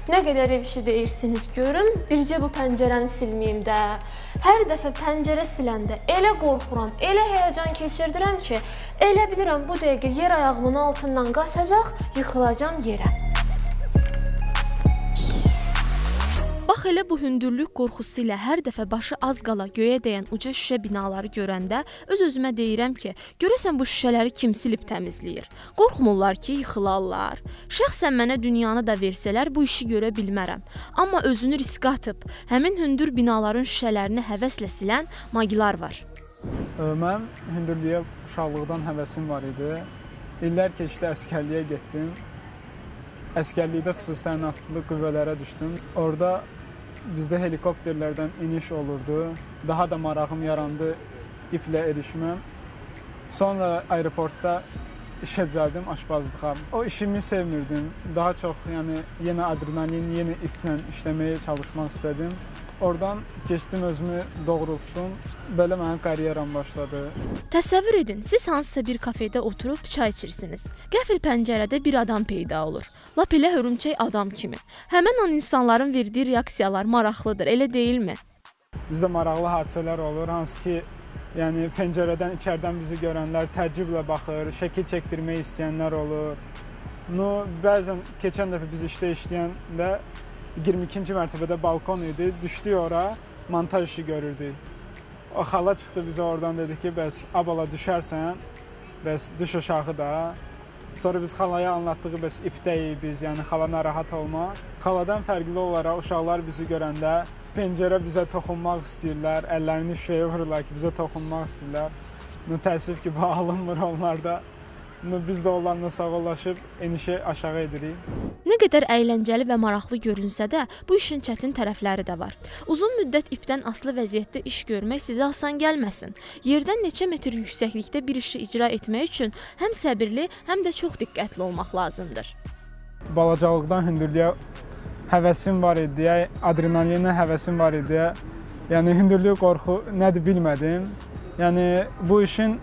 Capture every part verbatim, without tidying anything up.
Nə qədər ev işi deyirsiniz görüm, bircə bu pəncərəni silməyim də. Hər dəfə pəncərə siləndə elə qorxuram, elə həyəcan keçirdirəm ki, elə bilirəm bu dəqiqə yer ayağımın altından qaçacaq, yıxılacam yerə. Bax elə bu hündürlük qorxusu ilə hər dəfə başı az qala göyə dəyən uca şüşə binaları görəndə öz-özümə deyirəm ki, görəsən bu şüşələri kim silib təmizləyir? Qorxmurlar ki, yıxılarlar. Şəxsən mənə dünyanı da versələr bu işi görə bilmərəm. Amma özünü riskə atıb, həmin hündür binaların şüşələrini həvəslə silən magilər var. Mən hündürlüyə uşaqlıqdan həvəsim var idi. İllər keçdi, əskərliyə getdim. Əskərlikdə xüsusi təyinatlı qüvvələrə düşdüm. Orada bizdə helikopterlərdən iniş olurdu. Daha da marağım yarandı iplə erişməm. Sonra aeroportda işə düzəldim aşpazlığa. O işimi sevmirdim. Daha çox yəni yenə adrenalin, yenə iplə işləməyə çalışmaq istədim. Oradan keçdim, özümü doğrultdum. Belə mənim karyeram başladı. Təsəvvür edin, siz hansısa bir kafedə oturub çay içirsiniz. Qəfil pəncərədə bir adam peyda olur. Lap elə hörümçək adam kimi. Həmən an insanların verdiyi reaksiyalar maraqlıdır, elə deyilmi? Bizdə maraqlı hadisələr olur, hansı ki, yəni pəncərədən, içərdən bizi görənlər təəccüblə baxır, şəkil çəkdirmək istəyənlər olur. No, bəzən keçən dəfə biz işdə işləyəndə iyirmi ikinci mərtəbədə balkon idi, düşdük ora, montaj işi görürdük. O xala çıxdı bizə oradan dedi ki, bəs abala düşərsən, bəs düş aşağı da. Sonra biz xalaya anlatdığı bəs ipdəyik biz, yəni xala narahat olma. Xaladan fərqli olaraq uşaqlar bizi görəndə pəncərə bizə toxunmaq istəyirlər, əllərini şüşəyə vururlar ki, bizə toxunmaq istəyirlər. No, təəssüf ki, bu alınmır onlarda. No, biz də onlarla sağollaşıb enişi aşağı edirik. Nə qədər əyləncəli və maraqlı görünsə də, bu işin çətin tərəfləri də var. Uzun müddət ipdən asılı vəziyyətdə iş görmək sizə asan gəlməsin. Yerdən neçə metr yüksəklikdə bir işi icra etmək üçün həm səbirli, həm də çox diqqətli olmaq lazımdır. Balacaqlıqdan hündürlüyə həvəsim var idi, adrenalinə həvəsim var idi. Yəni, hündürlük qorxu nədir bilmədim. Yəni, bu işin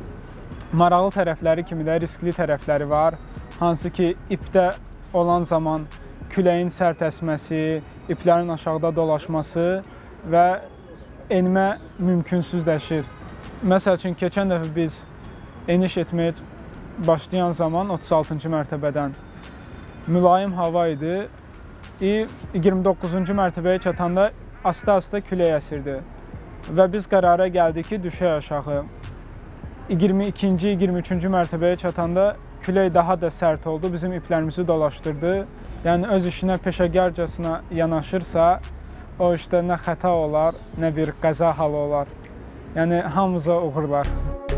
maraqlı tərəfləri kimi də riskli tərəfləri var. Hansı ki, ipdə olan zaman küləyin sərt əsməsi, iplərin aşağıda dolaşması və enmə mümkünsüzləşir. Məsəl üçün, keçən dəfə biz eniş etməyə başlayan zaman otuz altıncı mərtəbədən mülayim hava idi. iyirmi doqquzuncu mərtəbəyə çatanda asta-asta külək əsirdi və biz qərara gəldik ki, düşək aşağı. iyirmi ikinci, iyirmi üçüncü mərtəbəyə çatanda külək daha da sərt oldu, bizim iplərimizi dolaşdırdı. Yəni, öz işinə peşəkarcasına yanaşırsa, o işdə nə xəta olar, nə bir qəza halı olar. Yəni, hamımıza uğurlar.